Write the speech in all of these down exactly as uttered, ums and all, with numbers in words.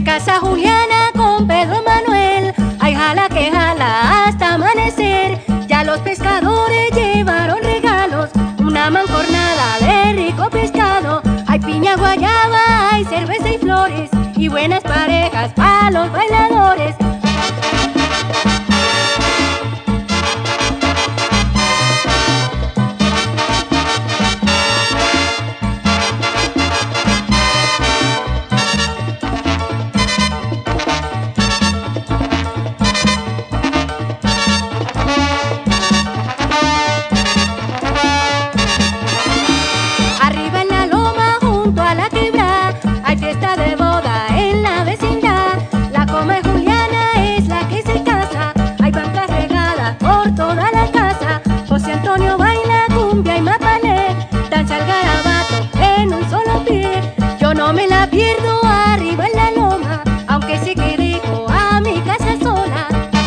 casa Juliana con Pedro Manuel, ay jala que jala hasta amanecer. Ya los pescadores llevaron regalos, una mancornada de rico pescado. Hay piña, guayaba, hay cerveza y flores, y buenas parejas para los bailadores. Arriba en la loma junto a la quebrada hay fiesta de boda en la vecindad. La come Juliana es la que se casa, hay bancas regadas por toda la casa. José Antonio baila cumbia y mapalé, danza el garabato en un solo pie. Yo no me la pierdo arriba en la loma, aunque sí que digo a mi casa sola.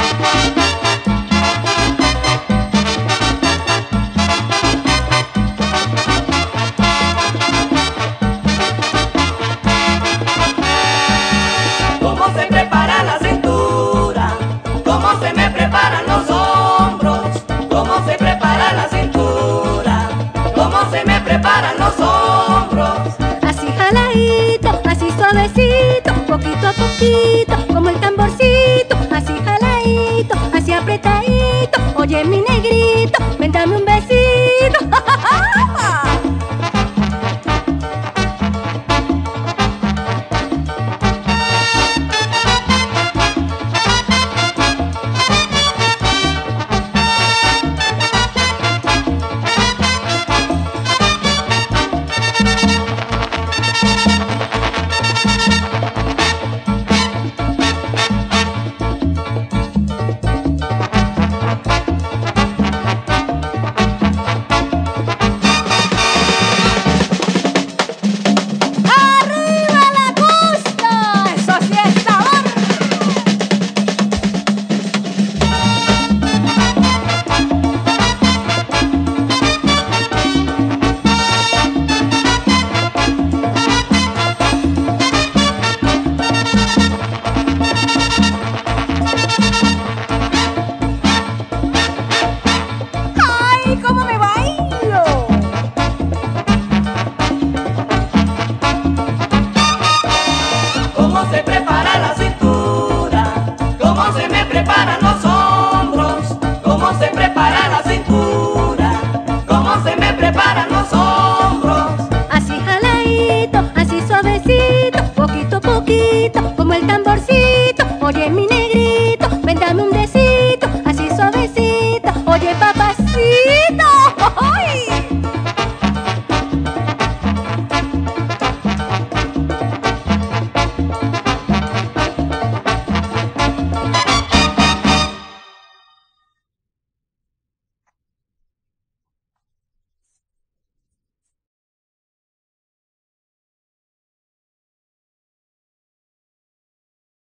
Cómo se prepara la cintura, cómo se me preparan los hombros, cómo se prepara la cintura, cómo se me preparan los hombros. Así jaladito, así suavecito, poquito a poquito, como el tamborcito. Así jaladito, así apretadito, oye mi negrito, ven dame un besito. ¿Cómo me bailo? Cómo se prepara la cintura, cómo se me preparan los hombros, cómo se prepara la cintura, cómo se me preparan los hombros. Así jaladito, así suavecito, poquito a poquito,